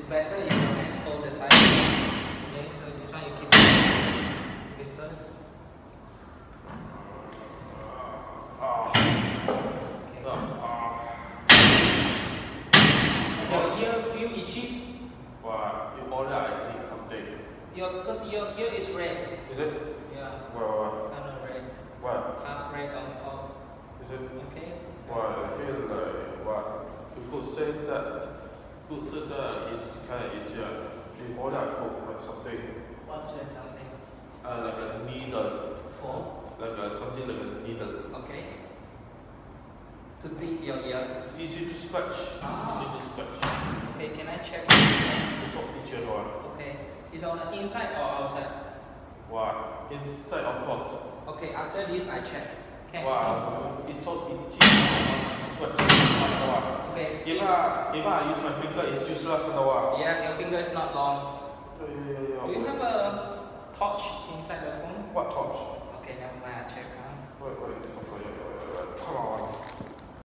It's better if your hands hold the side. Okay, so this one you keep it first. Your ear feel itchy? Wow, you order I need something. Because your ear is red. Is it? Yeah. Well, Kind of red. what? Half red on top. Is it? Okay. Well, I feel like what? You could say that. Could say that is kind of easier. You order I could have something. What's that something? Like a needle. For? Something like a needle. Okay. To tip your ear. It's easy to scratch. Easy to scratch. Okay, can I check? It's so easier one. Okay. It's on the inside or outside? Wow. Inside of course. Okay, after this I check. Okay. Wow. It's so itchy. I want to scratch. Okay. If I use my finger, it's useless. Yeah, your finger is not long. Yeah. Do you have a torch inside the phone? What torch?